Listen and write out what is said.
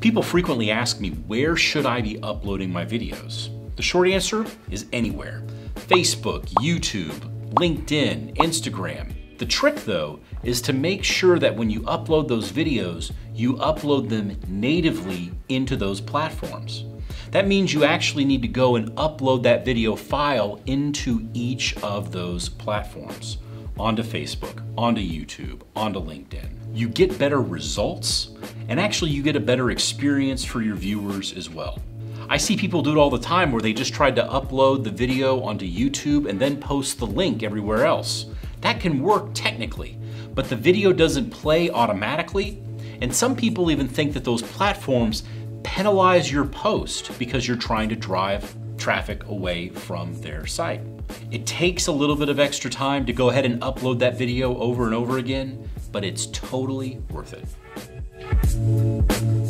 People frequently ask me, where should I be uploading my videos? The short answer is anywhere. Facebook, YouTube, LinkedIn, Instagram. The trick though is to make sure that when you upload those videos, you upload them natively into those platforms. That means you actually need to go and upload that video file into each of those platforms, onto Facebook, onto YouTube, onto LinkedIn. You get better results, and actually you get a better experience for your viewers as well. I see people do it all the time where they just tried to upload the video onto YouTube and then post the link everywhere else. That can work technically, but the video doesn't play automatically, and some people even think that those platforms penalize your post because you're trying to drive traffic away from their site. It takes a little bit of extra time to go ahead and upload that video over and over again, but it's totally worth it.